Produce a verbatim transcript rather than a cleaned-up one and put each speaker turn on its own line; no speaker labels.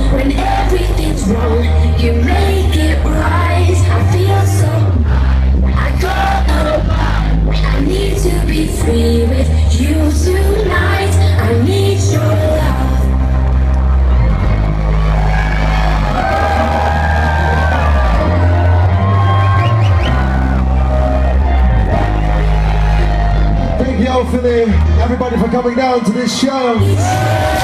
when everything's wrong, you make it right. I feel so, I go, I need to be free with you tonight. I need your love.
Thank you all for the, everybody for coming down to this show.